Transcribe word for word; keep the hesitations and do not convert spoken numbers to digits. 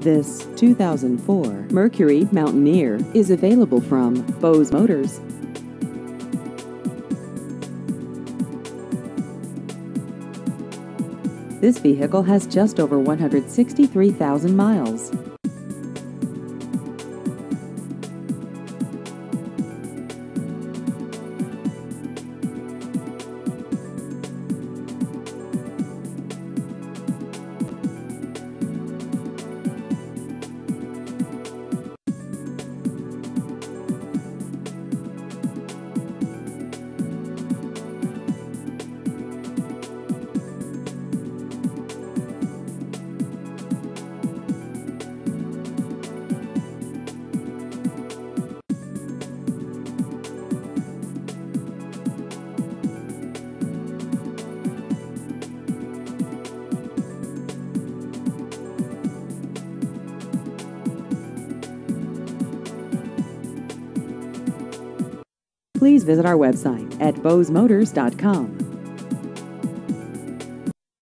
This two thousand four Mercury Mountaineer is available from Bose Motors. This vehicle has just over one hundred sixty-three thousand miles. Please visit our website at bose motors dot com.